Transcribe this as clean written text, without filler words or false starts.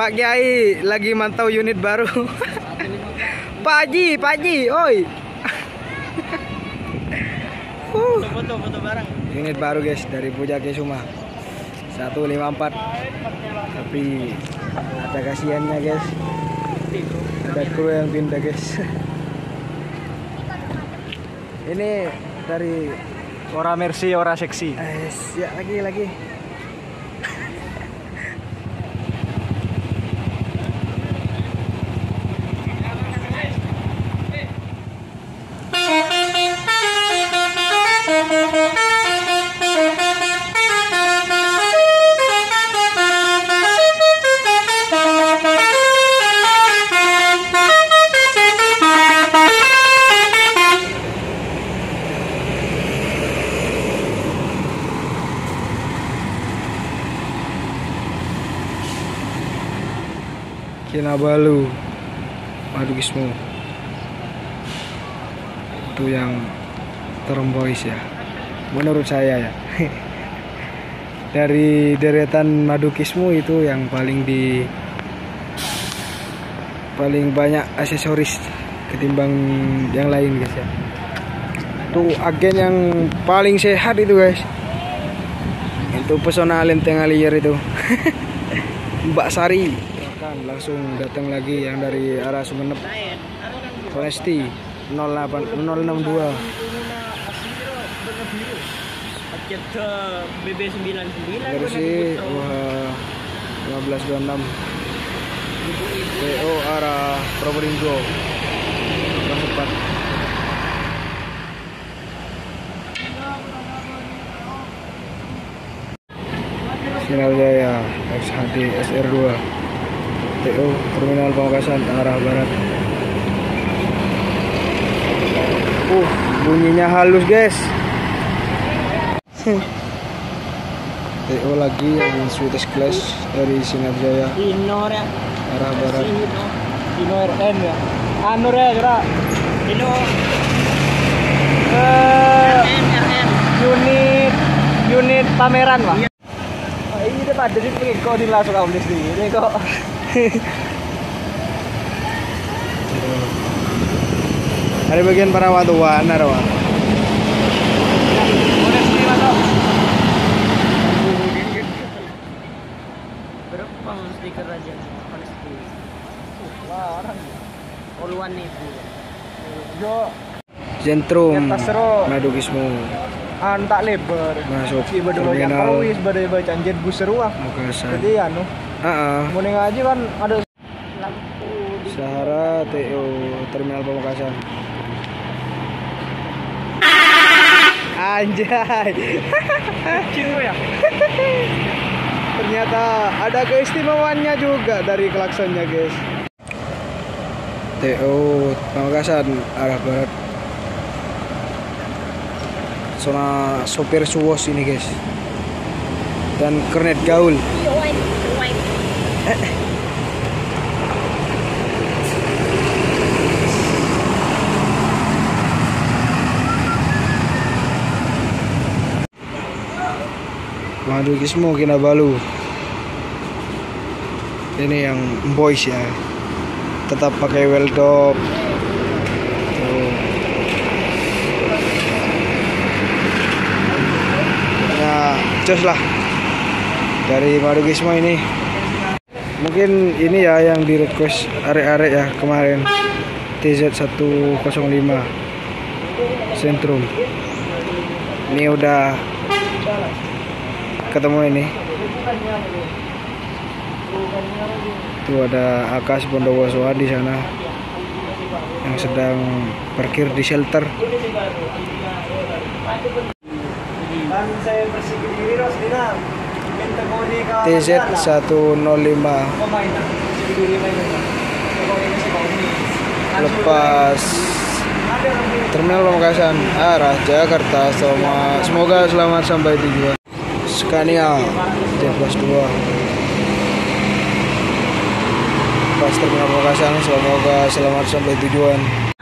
Pak Kiai lagi mantau unit baru. Pak Haji, oi. Foto bareng. Unit baru guys dari Puja Kesuma 154. Tapi ada kasihannya guys. Ada kru yang pindah guys. Ini dari Ora Mercy, ora seksi. Ya lagi. Kinabalu Madukismo itu yang termbois ya, menurut saya ya. Dari deretan Madukismo itu yang paling banyak aksesoris ketimbang yang lain guys ya. Itu agen yang paling sehat itu guys. Itu pesona Lenteng Aliyer itu. Mbak Sari langsung datang lagi yang dari arah Sumeneb. Honesti 062 Paket BB99 versi 1526 PO arah Probolinggo cepat. Sinar Jaya XHD SR2 PO Terminal Pamekasan arah barat. Bunyinya halus guys. PO lagi yang Swedish Class dari Sinar Jaya Inor ya. arah barat. Ino RM ya. Anur ya kira. Ino unit pameran Pak. Ini Pak jadi kok di langsung kamu di sini kok. Ada bagian perawat warna rawa. Berapa stiker aja? Wah, orang oluan nih. Yo. Zentrum Madukismo Tak lebar. masuk terminal. terminal Badai baca jet bus seru ah. Makassar. Jadi anu, mau ngaji kan ada lampu di Sahara TO Terminal Pamekasan. Anjay. Cino ya. Ternyata ada keistimewaannya juga dari klaksonnya guys. TO Pamekasan arah barat. Zona sopir suwos ini guys. Dan kernet gaul. Madukismo Kinabalu. Ini yang boys ya. Tetap pakai well top. Ya, jos lah. Dari Madukismo ini. Mungkin ini ya yang di request arek-arek ya kemarin. TZ105 Sentrum. Ini udah ketemu ini. Tuh ada Akas Bondowoso di sana yang sedang parkir di shelter. TZ105 lepas Terminal Pamekasan arah Jakarta. Semoga selamat sampai tujuan. Scania T+2 pas Terminal Pamekasan, semoga selamat sampai tujuan.